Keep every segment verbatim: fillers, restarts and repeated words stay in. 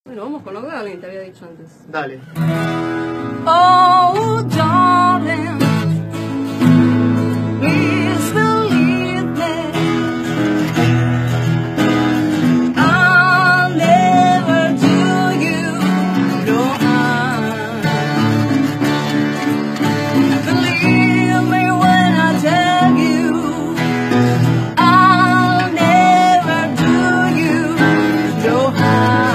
Bueno, vamos con lo que alguien te había dicho antes. Dale. Oh, darling, please believe me. I'll never do you no harm. Believe me when I tell you, I'll never do you no harm.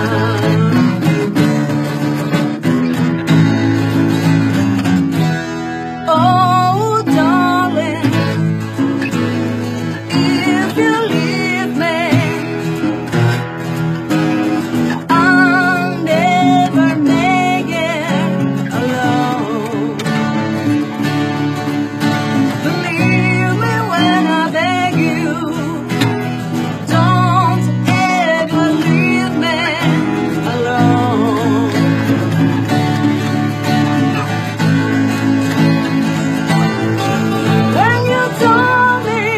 Oh, darling, if you leave me, I'll never make it alone. Believe me when I beg you, don't ever leave me alone. When you told me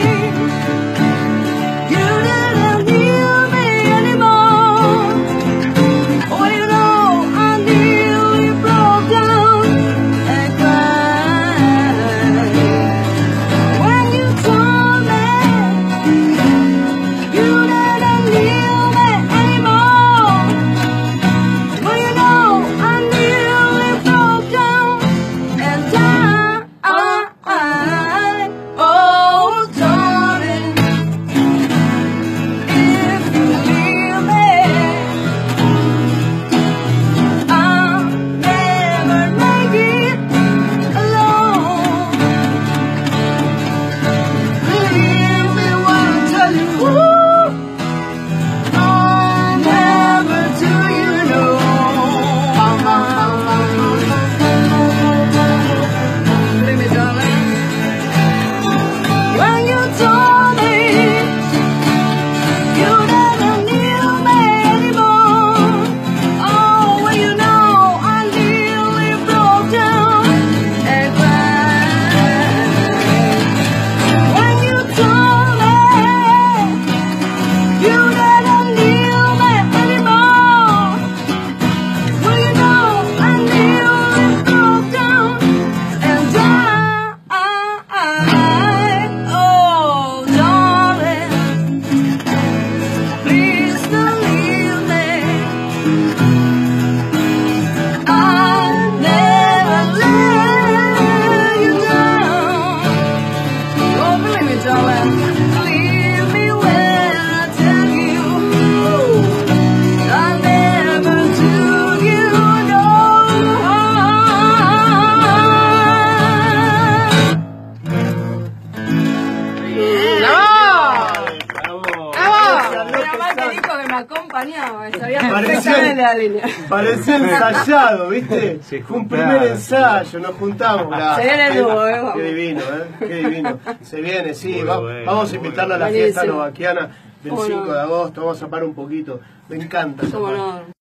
you didn't need me anymore, oh, you know I nearly broke down and cried. When you told me you didn't need me anymore, well, you know I nearly broke down and died. Oh, darling, if you leave me, I'll never make it alone. Believe me when I tell you, ooh, I'll never do you no harm. Believe me, darling. When you told me you didn't need me anymore, oh, well, you know I nearly broke down and cried. When you told me you didn't need me anymore, well, you know I nearly broke down and died. Oh, darling, please believe me. I'll never let you down. Oh, believe me, darling. Believe me when I tell you, I'll never do you no harm. Que me acompañaba, sabía perfectamente la línea. Parecía ensayado, ¿viste? Sí, Fue un primer ensayo, nos juntamos. Se viene el dúo, ¿eh? Qué divino, ¿eh? Qué divino. Se viene, sí. Muy Va- bueno, vamos a muy invitarla a la bueno. fiesta Buenísimo. novaquiana del ¿Cómo no? cinco de agosto. Vamos a parar un poquito. Me encanta. esa ¿Cómo parte. no?